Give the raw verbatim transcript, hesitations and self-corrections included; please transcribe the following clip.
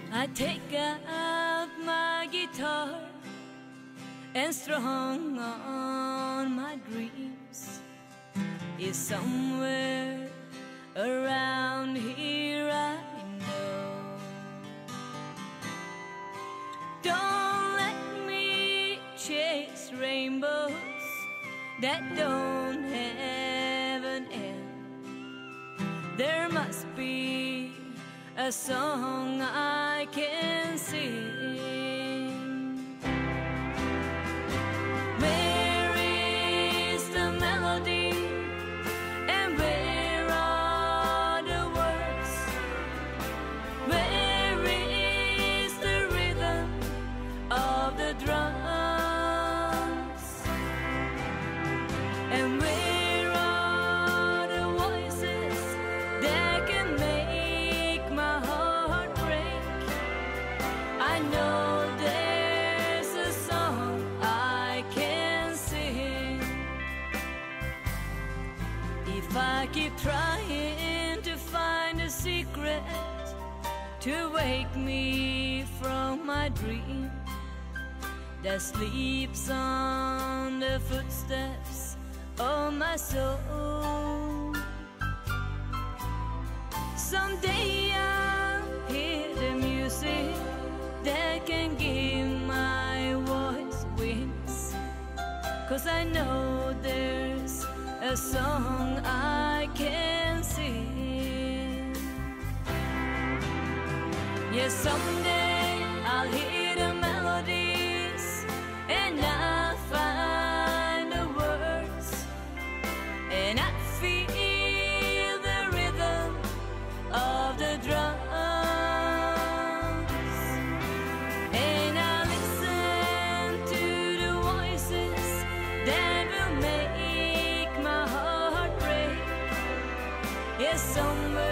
I take out my guitar and strung on my dreams. Is somewhere around here, I know. Don't let me chase rainbows that don't have an end. There must be a song I can sing. Where is the melody and where are the words? Where is the rhythm of the drums? And where are the voices that can make my heart break? I know there's a song I can sing. If I keep trying to find a secret to wake me from my dream that sleeps on the footsteps of my soul, someday I'll hear the music that can give my voice wings. 'Cause I know there's a song I can sing. Yes, someday I'll hear the melodies and I'll find the words, and I feel the rhythm of the drums, and I listen to the voices that will make my heart break. Yes, somewhere